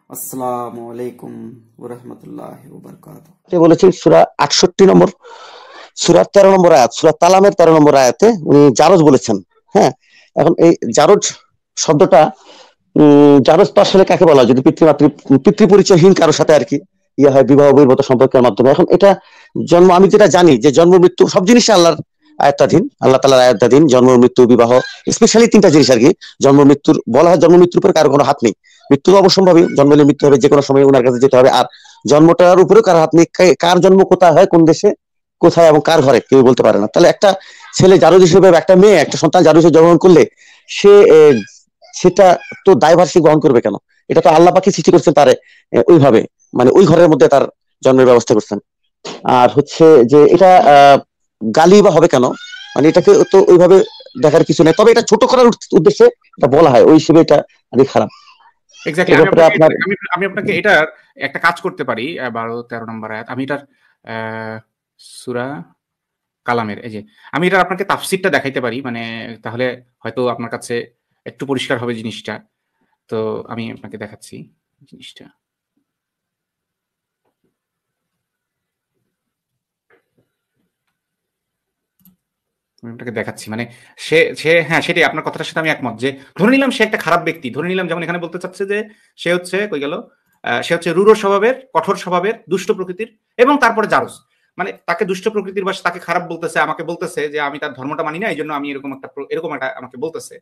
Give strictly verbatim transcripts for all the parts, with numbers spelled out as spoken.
আসসালামু আলাইকুম ওয়া রাহমাতুল্লাহি ওয়া বারাকাতুহু। আপনি বলেছেন সূরা আটষট্টি নম্বর সূরা তেরো নম্বর আয়াত, সূরা তালামের তেরো নম্বর আয়াতে উনি জারজ বলেছেন। হ্যাঁ, এখন এই জারজ শব্দটা উম জারজ তো আসলে কাকে বলা হয়? যদি পিতৃমাতৃ পিতৃ পরিচয়হীন কারোর সাথে আর কি ইয়ে হয় বিবাহ বহির্ভূত সম্পর্কের মাধ্যমে। এখন এটা জন্ম, আমি যেটা জানি যে জন্ম মৃত্যু সব জিনিসই আল্লাহর আয়াত্তাধীন, আল্লাহ তাআলার আয়াত্তাধীন। জন্ম মৃত্যু বিবাহ স্পেশালি তিনটা জিনিস আর কি। জন্ম মৃত্যুর বলা হয়, জন্ম মৃত্যুর উপরে কারো কোনো হাত নেই। মৃত্যু অবশ্যম্ভাবী, জন্মলে মৃত্যু হবে, যে কোনো সময় ওনার কাছে যেতে হবে। আর জন্মটার উপরেও কারো হাত নেই। কে- কার জন্ম কোথায় হয়, কোন দেশে কোথায় এবং কার ঘরে, কেউ বলতে পারে না। তাহলে একটা ছেলে জারজ হিসেবে, একটা মেয়ে একটা সন্তান জারজ হিসেবে জন্মগ্রহণ করলে সে এ, সেটা তো দায়ভার সে গ্রহণ করবে কেন? এটা তো আল্লাহ পাকই সৃষ্টি করছেন তারে এ, ওইভাবে, মানে ওই ঘরের মধ্যে তার জন্মের ব্যবস্থা করছেন। আর হচ্ছে যে এটা আহ, গালি বা হবে কেন, মানে এটাকে তো ওইভাবে দেখার কিছু নেই। তবে এটা ছোট করার উদ- উদ্দেশ্যে এটা বলা হয়, ওই হিসেবে এটা অনেক খারাপ। এক্স্যাক্টলি এই আমি ব্যাপারে আপনাকে আপনার এটা- আমি আমি আপনাকে এটার একটা কাজ করতে পারি। আহ, বারো তেরো নম্বর আয়াত আমি এটার আহ, সূরা কালামের এই যে আমি এটার আপনাকে তাফসীরটা দেখাইতে পারি, মানে তাহলে হয়তো আপনার কাছে একটু পরিষ্কার হবে জিনিসটা। তো আমি আপনাকে দেখাচ্ছি জিনিসটা। আমি আপনাকে দেখাচ্ছি, মানে সে সে হ্যাঁ, সেটাই, আপনার কথাটার সাথে আমি একমত। যে ধরে নিলাম সে একটা খারাপ ব্যক্তি, ধরে নিলাম যেমন এখানে বলতে চাচ্ছে যে সে হচ্ছে কই গেল, আহ, সে হচ্ছে রূঢ় স্বভাবের, কঠোর স্বভাবের, দুষ্ট প্রকৃতির, এবং তারপরে জারজ। মানে তাকে দুষ্ট প্রকৃতির বা তাকে খারাপ বলতেছে, আমাকে বলতেছে যে আমি তার ধর্মটা মানি না, এই জন্য আমি এরকম একটা প্র- এরকম একটা আমাকে বলতেছে।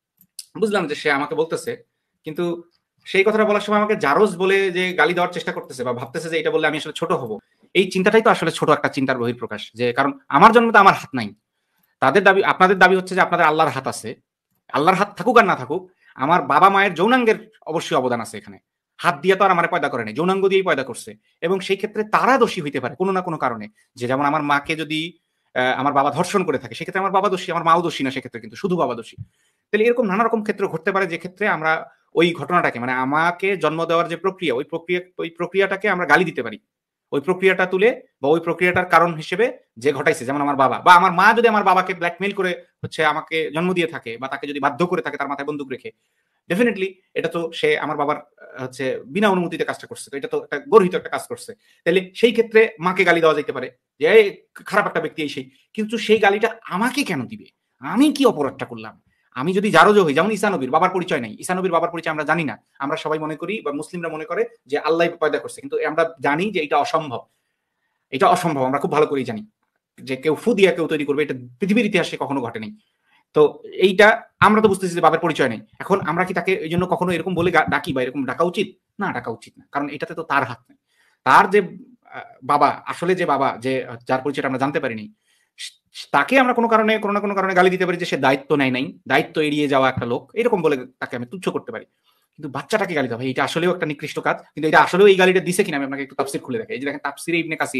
বুঝলাম যে সে আমাকে বলতেছে, কিন্তু সেই কথাটা বলার সময় আমাকে জারজ বলে যে গালি দেওয়ার চেষ্টা করতেছে বা ভাবতেছে যে এটা বললে আমি আসলে ছোট হব। এই চিন্তাটাই তো আসলে ছোট একটা চিন্তার বহিঃপ্রকাশ। যে কারণ আমার জন্ম তো আমার হাত নাই। তাদের দাবি, আপনাদের দাবি হচ্ছে যে আপনাদের আল্লাহর হাত আছে। আল্লাহর হাত থাকুক আর না থাকুক, আমার বাবা মায়ের যৌনাঙ্গের অবশ্যই অবদান আছে এখানে। হাত দিয়ে তো আর আমার পয়দা করে নাই, যৌনাঙ্গ দিয়েই পয়দা করছে। এবং সেই ক্ষেত্রে তারা দোষী হইতে পারে কোনো না কোনো কারণে। যে যেমন আমার মাকে যদি আহ, আমার বাবা ধর্ষণ করে থাকে, সেক্ষেত্রে আমার বাবা দোষী, আমার মাও দোষী না সেক্ষেত্রে, কিন্তু শুধু বাবা দোষী। তাহলে এরকম নানা রকম ক্ষেত্র ঘটতে পারে, যে ক্ষেত্রে আমরা ওই ঘটনাটাকে, মানে আমাকে জন্ম দেওয়ার যে প্রক্রিয়া, ওই প্রক্রিয়া ওই প্রক্রিয়াটাকে আমরা গালি দিতে পারি। ওই প্রক্রিয়াটা তুলে বা ওই প্রক্রিয়াটার কারণ হিসেবে যে ঘটাইছে, যেমন আমার বাবা বা আমার মা যদি আমার বাবাকে ব্ল্যাকমেইল করে হচ্ছে আমাকে জন্ম দিয়ে থাকে, বা তাকে যদি বাধ্য করে থাকে তার মাথায় বন্দুক রেখে, ডেফিনেটলি এটা তো সে আমার বাবার আহ, হচ্ছে বিনা অনুমতিতে কাজটা করছে, তো এটা তো একটা গর্হিত একটা কাজ করছে। তাহলে সেই ক্ষেত্রে মাকে গালি দেওয়া যেতে পারে যে এই খারাপ একটা ব্যক্তি এই সেই। কিন্তু সেই গালিটা আমাকে কেন দিবে? আমি কি অপরাধটা করলাম? আমি যদি জারজ হই, যেমন ঈসা নবীর বাবার পরিচয় নাই, ঈসা নবীর বাবার পরিচয় আমরা জানি না। আমরা সবাই মনে করি বা মুসলিমরা মনে করে যে আল্লাহ পয়দা করছে, কিন্তু আমরা জানি যে এটা অসম্ভব। এটা অসম্ভব, আমরা খুব ভালো করেই জানি যে কেউ ফু দিয়া কেউ তৈরি করবে, এটা পৃথিবীর ইতিহাসে কখনো ঘটেনি। তো এইটা আমরা তো বুঝতেছি যে বাবার পরিচয় নেই। এখন আমরা কি তাকে এই জন্য কখনো এরকম বলে গা- ডাকি বা এরকম ডাকা উচিত? না, ডাকা উচিত না, কারণ এটাতে তো তার হাত নেই। তার যে আহ, বাবা, আসলে যে বাবা, যে আহ, যার পরিচয়টা আমরা জানতে পারিনি, স- তাকে আমরা কোনো কারণে কোনো না কোনো কারণে গালি দিতে পারি যে সে দায়িত্ব নেয় নাই, দায়িত্ব এড়িয়ে যাওয়া একটা লোক, এরকম বলে তাকে আমি তুচ্ছ করতে পারি। কিন্তু বাচ্চাটাকে গালি দেওয়া, ভাই, এটা আসলেও একটা নিকৃষ্ট কাজ। কিন্তু এটা আসলেও এই গালিটা দিছে কিনা আমি আপনাকে একটু তাফসীর খুলে দেখাই। এই যে দেখেন, তাফসীরে ইবনে কাসির,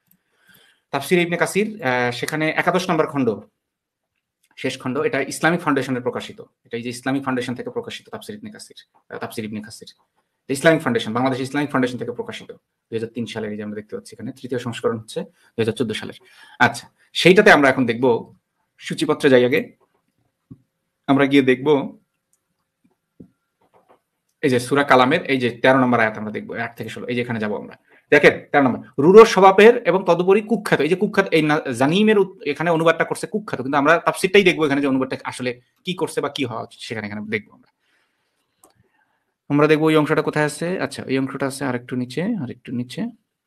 তাফসীরে ইবনে কাসির, আহ, সেখানে একাদশ নম্বর খণ্ড, শেষ খণ্ড, এটা ইসলামিক ফাউন্ডেশনের প্রকাশিত। এটা এই যে ইসলামিক ফাউন্ডেশন থেকে প্রকাশিত তাফসীর ইবনে কাসির, আহ, তাফসীর ইবনে কাসির, Islamic foundation, Bangladesh Islamic foundation থেকে প্রকাশিত দুই হাজার তিন সালের। এই যে আমরা দেখতে পাচ্ছি এখানে তৃতীয় সংস্করণ হচ্ছে দুই হাজার চোদ্দ সালের। আচ্ছা, সেইটাতে আমরা এখন দেখব, সূচিপত্রে যাই আগে, আমরা গিয়ে দেখব এই যে সূরা কালামের এই যে তেরো নম্বর আয়াত আমরা দেখবো, আট থেকে ষোলো, এই যে এখানে যাবো আমরা। দেখেন তেরো নম্বর, রূঢ় স্বভাবের এবং তদুপরি কুখ্যাত। এই যে কুখ্যাত, এই না- জানিমের উত- এখানে অনুবাদটা করছে কুখ্যাত, কিন্তু আমরা তাফসীরটাই দেখবো এখানে যে অনুবাদটা আসলে কি করছে বা কি হওয়া উচিত, সেখানে এখানে দেখবো আমরা। আমরা দেখবো ওই অংশটা কোথায় আছে। আচ্ছা, এই অংশটা আছে আরেকটু নিচে, আরেকটু নিচে,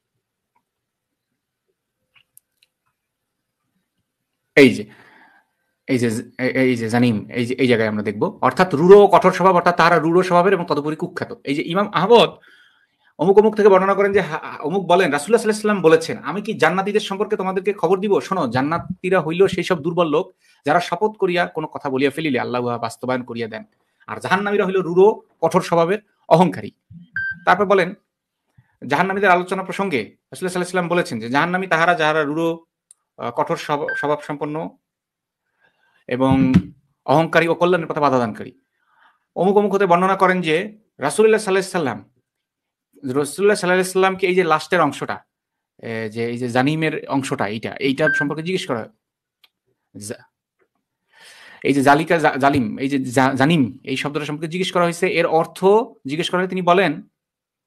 এই যে এই যে এই যে জানিম, এই যে এই জায়গায় আমরা দেখবো, অর্থাৎ রূঢ় ও কঠোর স্বভাব, অর্থাৎ তারা রূঢ় স্বভাবের এবং তদুপরি কুখ্যাত। এই যে ইমাম আহমদ অমুক অমুক থেকে বর্ণনা করেন যে হা- অমুক বলেন রাসূলুল্লাহ সাল্লাল্লাহু আলাইহি ওয়াসাল্লাম বলেছেন, আমি কি জান্নাতীদের সম্পর্কে তোমাদেরকে খবর দিব? শোনো, জান্নাতীরা হইল সেই সব দুর্বল লোক যারা শপথ করিয়া কোনো কথা বলিয়া ফেলিলে আল্লাহ উহা বাস্তবায়ন করিয়া দেন। আর জাহান্নামীরা হইল রূঢ়, কঠোর স্বভাবের, অহংকারী। তারপর বলেন জাহান্নামীদের আলোচনা প্রসঙ্গে রাসূলুল্লাহ সাল্লাল্লাহু আলাইহি ওয়াসাল্লাম বলেছেন যে জাহান্নামী তাহারা যাহারা রূঢ়, আহ, কঠোর স্বভাব স্বভাব সম্পন্ন এবং অহংকারী ও কল্যাণের পথে বাধাদানকারী। অমুক অমুক হতে বর্ণনা করেন যে রাসূলুল্লাহ সাল্লাল্লাহু আলাইহি ওয়াসাল্লাম রাসূলুল্লাহ সাল্লাল্লাহু আলাইহি ওয়াসাল্লামকে এই যে লাস্টের অংশটা, এ যে এই যে জানিমের অংশটা, এইটা এইটা সম্পর্কে জিজ্ঞেস করা হয়। জা- এই যে জালিকা জা- জালিম, এই যে জা- জানিম, এই শব্দটা সম্পর্কে জিজ্ঞেস করা হয়েছে, এর অর্থ জিজ্ঞেস করা হয়, তিনি বলেন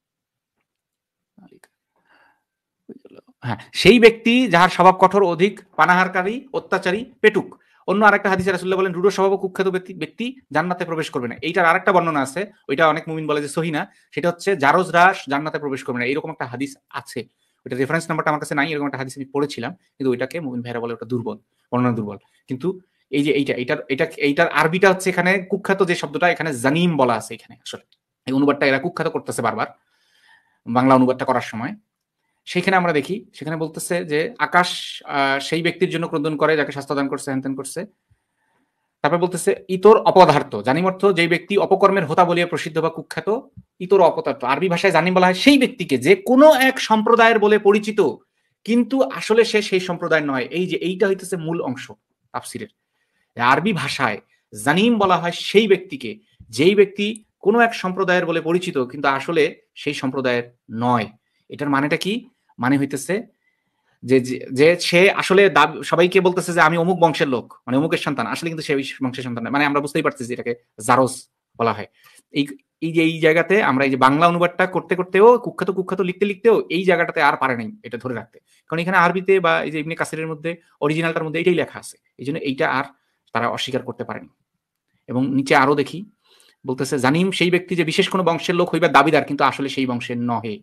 হ্যাঁ, সেই ব্যক্তি যাহার স্বভাব কঠোর, অধিক পানাহারকারী, অত্যাচারী, পেটুক। অন্য আরেকটা হাদিসে রাসূলুল্লাহ বলেন রূঢ় স্বভাব ও কুখ্যাত ব্যক্তি ব্যক্তি জান্নাতে প্রবেশ করবে না। এইটার আরেকটা বর্ণনা আছে, ওইটা অনেক মুমিন বলে যে সহিহ না, সেটা হচ্ছে জারজ রাস জান্নাতে প্রবেশ করবে না, এরকম একটা হাদিস আছে। ওইটা রেফারেন্স নাম্বারটা আমার কাছে নাই, এরকম একটা হাদিস আমি পড়েছিলাম, কিন্তু ওইটাকে মুমিন ভাইরা বলে ওটা দুর্বল, বর্ণনা দুর্বল। কিন্তু এই যে এইটা এইটার এটা এইটার আরবিটা হচ্ছে এখানে কুখ্যাত যে শব্দটা এখানে জানিম বলা আছে এখানে, আসলে এই অনুবাদটা এরা কুখ্যাত করতেছে বারবার বাংলা অনুবাদটা করার সময়। সেখানে আমরা দেখি সেখানে বলতেছে যে আকাশ সেই ব্যক্তির জন্য ক্রন্দন করে যাকে স্বাস্থ্য দান করছে, হ্যান করছে। তারপর বলতেছে ইতর অপদার্থ, জানিম অর্থ যেই ব্যক্তি অপকর্মের হোতা বলিয়া প্রসিদ্ধ বা কুখ্যাত। ইতর অপদার্থ আরবি ভাষায় জানিম বলা হয় সেই ব্যক্তিকে যে কোনো এক সম্প্রদায়ের বলে পরিচিত কিন্তু আসলে সে সেই সম্প্রদায় নয়। এই যে এইটা হইতেছে মূল অংশ তাফসিরের। আরবি ভাষায় জানিম বলা হয় সেই ব্যক্তিকে যেই ব্যক্তি কোনো এক সম্প্রদায়ের বলে পরিচিত কিন্তু আসলে সেই সম্প্রদায়ের নয়। এটার মানেটা কি? মানে হইতেছে যে যে সে আসলে সবাইকে বলতেছে যে আমি অমুক বংশের লোক, মানে অমুকের সন্তান, আসলে কিন্তু সে ওই বংশের সন্তান, মানে আমরা বুঝতেই পারতেছি এটাকে জারজ বলা হয়। এই এই যে এই জায়গাতে আমরা এই যে বাংলা অনুবাদটা করতে করতেও কুখ্যাত কুখ্যাত লিখতে লিখতেও এই জায়গাটাতে আর পারে নাই এটা ধরে রাখতে, কারণ এখানে আরবিতে বা এই যে ইবনে কাসিরের মধ্যে অরিজিনালটার মধ্যে এটাই লেখা আছে, এই জন্য এইটা আর তারা অস্বীকার করতে পারেনি। এবং নিচে আরো দেখি বলতেছে জানিম সেই ব্যক্তি যে বিশেষ কোনো বংশের লোক হইবার দাবিদার কিন্তু আসলে সেই বংশের নহে।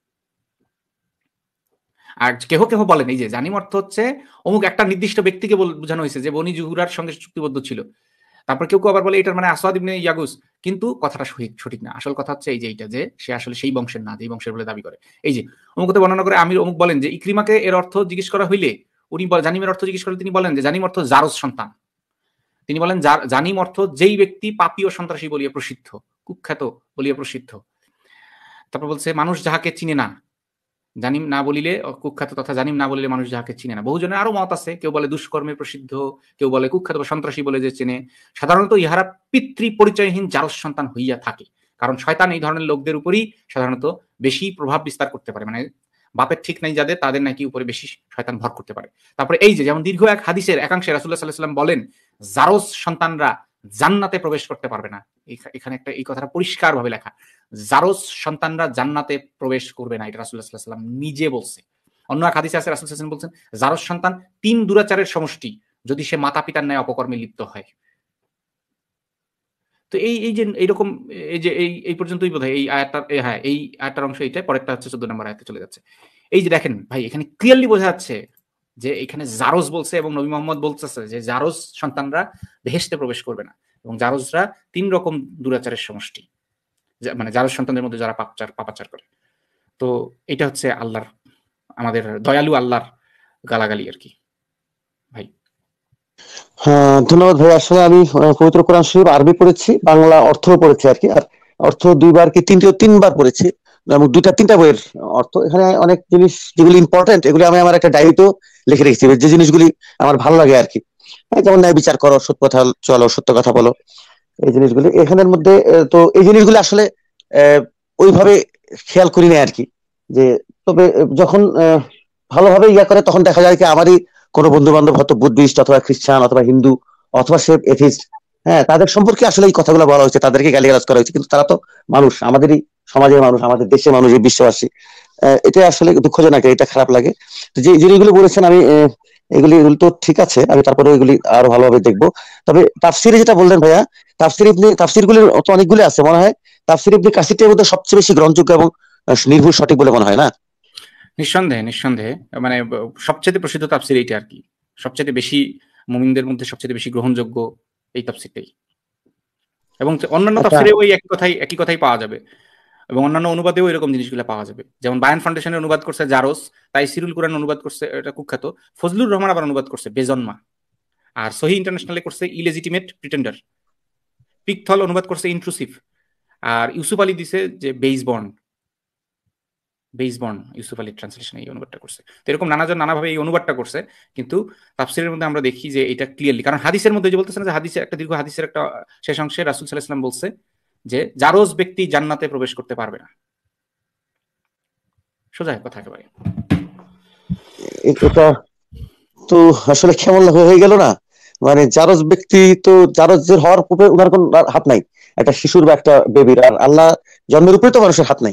আর কেহ কেহ বলেন এই যে জানিম অর্থ হচ্ছে অমুক একটা নির্দিষ্ট ব্যক্তিকে বোঝানো হয়েছে যে বনি জুহুরার সঙ্গে চুক্তিবদ্ধ ছিল। তারপর কেউ কেউ আবার বলে এটার মানে আসওয়াদ ইবনে ইয়াগুস, কিন্তু কথাটা সঠিক না। আসল কথা হচ্ছে এই যে এইটা যে সে আসলে সেই বংশের না যে বংশের বলে দাবি করে। এই যে অমুকতে বর্ণনা করে আমির অমুক বলেন যে ইকরিমাকে এর অর্থ জিজ্ঞেস করা হইলে উনি জানিমের অর্থ জিজ্ঞেস করলে তিনি বলেন যে জানিম অর্থ জারজ সন্তান। তিনি বলেন জানিম অর্থ যেই ব্যক্তি পাপী ও সন্ত্রাসী বলিয়া প্রসিদ্ধ, কুখ্যাত বলিয়া প্রসিদ্ধ। তারপর বলছে মানুষ যাহাকে চিনে না, জানিম না বলিলে কুখ্যাত তথা জানিম না বলিলে মানুষ যাহাকে চিনে না। বহুজনের আরো মত আছে, কেউ বলে দুষ্কর্মে প্রসিদ্ধ, কেউ বলে কুখ্যাত বা সন্ত্রাসী বলে যে চেনে। সাধারণত ইহারা পিতৃ পরিচয়হীন জারজ সন্তান হইয়া থাকে, কারণ শয়তান এই ধরনের লোকদের উপরই সাধারণত বেশি প্রভাব বিস্তার করতে পারে, মানে বাপের ঠিক নাই যাদের তাদের নাকি উপরে বেশি শয়তান ভর করতে পারে। তারপরে এই যে যেমন দীর্ঘ এক হাদিসের একাংশে রাসূলুল্লাহ সাল্লাল্লাহু আলাইহি ওয়াসাল্লাম বলেন জারজ সন্তানরা জান্নাতে প্রবেশ করতে পারবে না। এখানে একটা এই কথাটা পরিষ্কার ভাবে লেখা, জারজ সন্তানরা জান্নাতে প্রবেশ করবে না, এটা রাসূলুল্লাহ সাল্লাল্লাহু আলাইহি ওয়াসাল্লাম নিজে বলছে। অন্য এক হাদিসে আছে রাসূল সাল্লাল্লাহু আলাইহি ওয়াসাল্লাম বলছেন জারজ সন্তান তিন দুরাচারের সমষ্টি যদি সে মাতা পিতার ন্যায় অপকর্মে লিপ্ত হয়। তো এই এই যে এইরকম এই যে এই এই পর্যন্তই বোধহয় এই আয়াতটা, হ্যাঁ এই আয়াতটার অংশ এইটাই, পরেরটা হচ্ছে চোদ্দ নম্বর আয়াতে চলে যাচ্ছে। এই যে দেখেন ভাই এখানে ক্লিয়ারলি বোঝা যাচ্ছে যে এখানে জারজ বলছে এবং নবী মুহাম্মদ বলতেছে যে জারজ সন্তানরা বেহেশতে প্রবেশ করবে না, এবং জারজরা তিন রকম দুরাচারের সমষ্টি, মানে জারজ সন্তানদের মধ্যে যারা পাপাচার পাপাচার করে। তো এটা হচ্ছে আল্লাহর, আমাদের দয়ালু আল্লাহর গালাগালি আর কি ভাই। হ্যাঁ ধন্যবাদ ভাই। আসলে আমি পবিত্র কোরআন শরীফ আরবি পড়েছি, বাংলা অর্থ পড়েছি আর কি, আর অর্থ দুইবার কি তিনটে তিনবার পড়েছি, এবং দুইটা তিনটা বইয়ের অর্থ। এখানে অনেক জিনিস যেগুলি ইম্পর্টেন্ট এগুলি আমি আমার একটা ডায়েরিতেও লিখে রেখেছি, যে জিনিসগুলি আমার ভালো লাগে আর কি, যেমন ন্যায় বিচার করো, সত্য কথা চলো, সত্য কথা বলো, এই জিনিসগুলি এখানের মধ্যে। তো এই জিনিসগুলি আসলে আহ ওইভাবে খেয়াল করি না আর কি, যে তবে যখন আহ ভালোভাবে ইয়া করে তখন দেখা যায় কি আমারই কোনো বন্ধু বান্ধব হয়তো বুদ্ধিস্ট অথবা খ্রিস্টান অথবা হিন্দু অথবা সে এথিস্ট, হ্যাঁ তাদের সম্পর্কে আসলে এই কথাগুলো বলা হয়েছে, তাদেরকে গালিগালাজ করা হয়েছে, কিন্তু তারা তো মানুষ, আমাদেরই সমাজের মানুষ, আমাদের দেশের মানুষ, এই বিশ্ববাসী। এটা আসলে দুঃখজনক, এটা খারাপ লাগে। যে জিনিসগুলো বলেছেন আমি এগুলি এগুলি তো ঠিক আছে, আমি তারপরে এগুলি আরো ভালোভাবে দেখবো। তবে তাফসিরে যেটা বললেন ভাইয়া, তাফসির ইবনে তাফসির গুলির তো অনেকগুলি আছে, মনে হয় তাফসির ইবনে কাসিরটার মধ্যে সবচেয়ে বেশি গ্রহণযোগ্য এবং নির্ভুল সঠিক বলে মনে হয় না? নিঃসন্দেহে নিঃসন্দেহে মানে সবচেয়ে প্রসিদ্ধ তাফসির এইটা আর কি, সবচেয়ে বেশি মুমিনদের মধ্যে সবচেয়ে বেশি গ্রহণযোগ্য এই তাফসিরটাই, এবং অন্যান্য তাফসিরেও ওই একই কথাই একই কথাই পাওয়া যাবে, এবং অন্যান্য অনুবাদেও এরকম জিনিসগুলো পাওয়া যাবে। যেমন বায়ান ফাউন্ডেশনের অনুবাদ করছে জারস, তাই সিরুল কুরআন অনুবাদ করছে এটা কুখ্যাত, ফজলুর রহমান আবার অনুবাদ করছে বেজন্মা, আর সহি ইন্টারন্যাশনালে করছে ইলেজিটিমেট প্রিটেন্ডার, পিকথল অনুবাদ করছে ইন্ট্রুসিভ, আর ইউসুফ আলী দিছে যে বেইসবর্ন, বেইসবর্ন ইউসুফ আলী ট্রান্সলেশন এই অনুবাদটা করছে। তো এরকম নানাজন নানাভাবে এই অনুবাদটা করছে, কিন্তু তাফসিরের মধ্যে আমরা দেখি যে এটা ক্লিয়ারলি, কারণ হাদিসের মধ্যে যে বলতেছে না যে হাদিসের একটা দীর্ঘ হাদিসের একটা শেষ অংশে রাসূল সাল্লাল্লাহু আলাইহি ওয়াসাল্লাম বলছে যে জারজ ব্যক্তি জান্নাতে প্রবেশ করতে পারবে না। সোজা কথা একেবারে। এটা তো আসলে কেমন হয়ে গেল না, মানে জারজ ব্যক্তি তো জারজের হওয়ার পূর্বে ওনার কোন হাত নাই, একটা শিশুর বা একটা বেবির, আর আল্লাহ জন্মের উপরে তো মানুষের হাত নাই,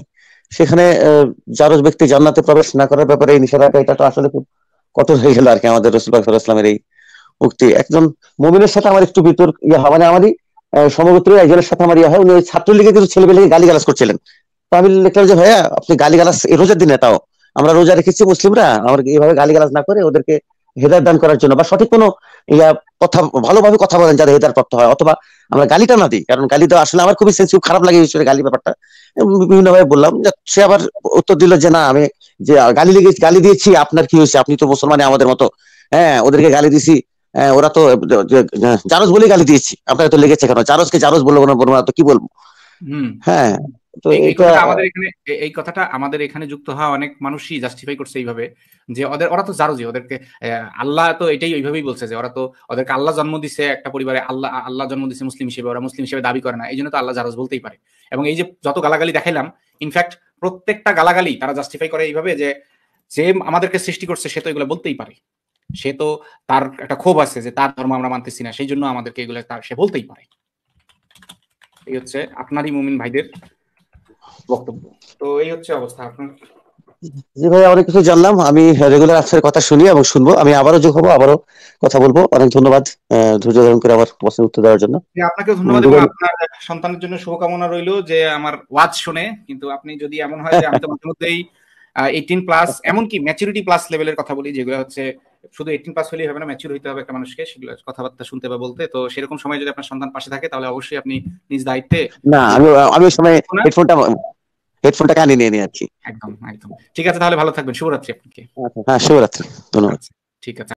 সেখানে জারজ ব্যক্তি জান্নাতে প্রবেশ না করার ব্যাপারে এই নিষেধাজ্ঞা, এটা তো আসলে খুব কঠোর হয়ে গেল আর কি আমাদের রাসূল পাক সাল্লাল্লাহু আলাইহি ওয়াসাল্লামের এই উক্তি। একজন মুমিনের সাথে আমার একটু বিতর্ক ইয়ে হয়, মানে আমারই সমগোত্রীয় একজনের সাথে আমার ইয়ে হয়, উনি ওই ছাত্রলীগের কিছু ছেলেপেলেকে গালিগালাজ করছিলেন। তো আমি লিখলাম যে ভাইয়া আপনি গালিগালাজ এই রোজার দিনে, তাও আমরা রোজা রেখেছি মুসলিমরা, আমার এইভাবে গালিগালাজ না করে ওদেরকে হেদায়েত দান করার জন্য বা সঠিক কোনো ইয়া কথা ভালোভাবে কথা বলেন যাতে হেদায়েত প্রাপ্ত হয়, অথবা আমরা গালিটা না দিই, কারণ গালি দেওয়া আসলে আমার খুবই সেন্সিটিভ, খারাপ লাগে এই বিষয়ে গালি ব্যাপারটা। বিভিন্ন ভাবে বললাম, সে আবার উত্তর দিল যে না আমি যে গালি লেগে গালি দিয়েছি আপনার কি হয়েছে, আপনি তো মুসলমানে আমাদের মতো, হ্যাঁ ওদেরকে গালি দিছি, ওরা তো জারজ বলেই গালি দিয়েছি, আপনার তো লেগেছে কেন, জারজকে জারজ বলবো না বলবো না তো কি বলবো। হুম হ্যাঁ, তো এই এটা কথাটা আমাদের এখানে এই কথাটা আমাদের এখানে যুক্ত হওয়া অনেক মানুষই জাস্টিফাই করছে এইভাবে যে ওদের ওরা তো জারজি, ওদেরকে আল্লাহ তো এটাই ওইভাবেই বলছে যে ওরা তো ওদেরকে আল্লাহ জন্ম দিছে একটা পরিবারে, আল্লাহ আল্লাহ জন্ম দিছে মুসলিম হিসেবে, ওরা মুসলিম হিসেবে দাবি করে না, এই জন্য তো আল্লাহ জারজ বলতেই পারে। এবং এই যে যত গালাগালি দেখাইলাম, ইনফ্যাক্ট প্রত্যেকটা গালাগালি তারা জাস্টিফাই করে এইভাবে যে যে আমাদেরকে সৃষ্টি করছে সে তো এগুলো বলতেই পারে, সে তো তার একটা ক্ষোভ আছে যে তার ধর্ম আমরা মানতেছি না, সেই জন্য আমাদেরকে এগুলো সে বলতেই পারে। এই হচ্ছে আপনারই মুমিন ভাইদের বক্তব্য। তো এই হচ্ছে অবস্থা আপনার। জি ভাই, অনেক কিছু জানলাম, আমি রেগুলার আপনার কথা শুনি এবং শুনবো, আমি আবারও যোগ হবো, আবারও কথা বলবো। অনেক ধন্যবাদ ধৈর্য ধারণ করে আমার প্রশ্নের উত্তর দেওয়ার জন্য। আপনাকেও ধন্যবাদ, এবং আপনার সন্তানের জন্য শুভকামনা রইলো যে আমার ওয়াজ শুনে, কিন্তু আপনি যদি এমন হয় যে আমি তো মাঝে মধ্যেই এইটিন প্লাস এমনকি ম্যাচুরিটি প্লাস লেভেলের কথা বলি, যেগুলো হচ্ছে শুধু এইটিন প্লাস হলেই হবে না, ম্যাচিউর হইতে হবে একটা মানুষকে সেগুলো কথাবার্তা শুনতে বা বলতে। তো সেরকম সময় যদি আপনার সন্তান পাশে থাকে তাহলে অবশ্যই আপনি নিজ দায়িত্বে। না আমি আমি ওই সময় হেডফোনটা হেডফোনটা কানে নিয়ে নিয়ে যাচ্ছি। একদম একদম ঠিক আছে, তাহলে ভালো থাকবেন, শুভরাত্রি আপনাকে। হ্যাঁ শুভরাত্রি, ধন্যবাদ। ঠিক আছে।